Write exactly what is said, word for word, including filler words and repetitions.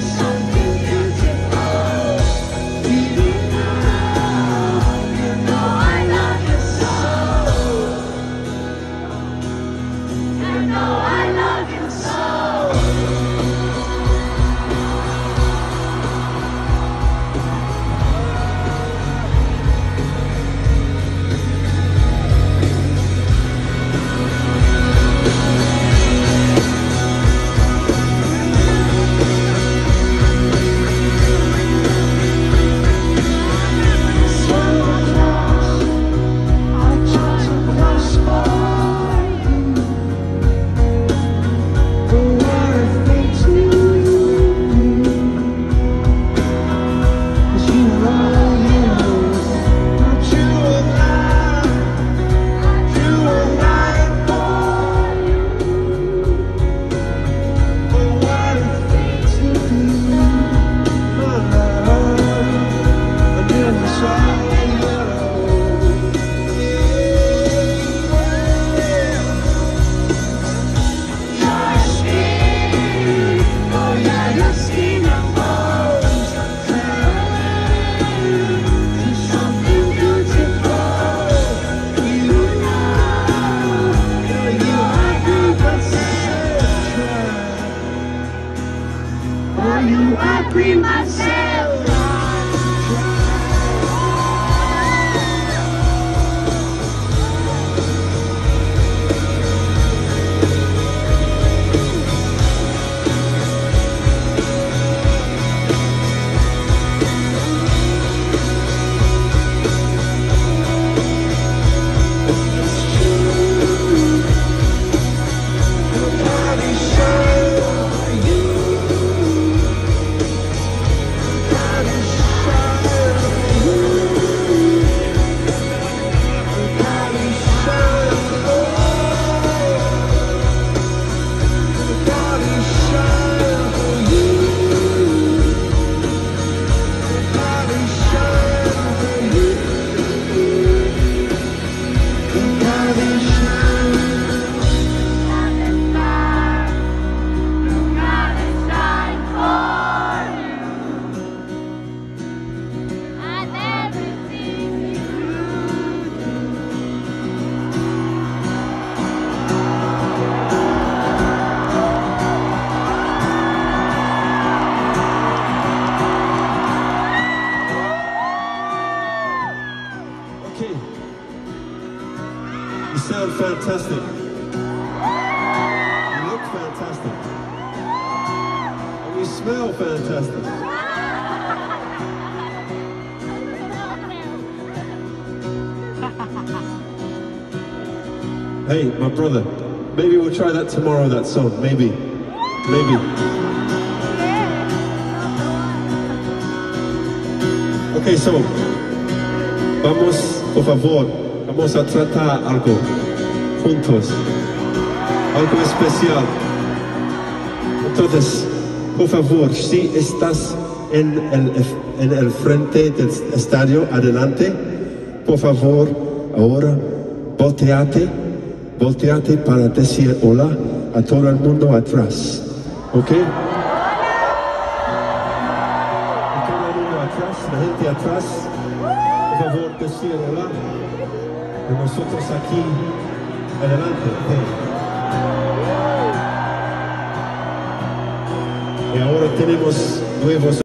You sound fantastic. You look fantastic. And you smell fantastic. Hey, my brother, maybe we'll try that tomorrow, that song. Maybe. Maybe. Okay, so, vamos, por favor, vamos a tratar algo juntos, algo especial. Entonces, por favor, si estás en el, en el frente del estadio, adelante, por favor, ahora, volteate, volteate para decir hola a todo el mundo atrás, ¿ok? Todo el mundo atrás, la gente atrás, por favor, decir hola. Y nosotros aquí, adelante, ¿ok? Y ahora tenemos nuevos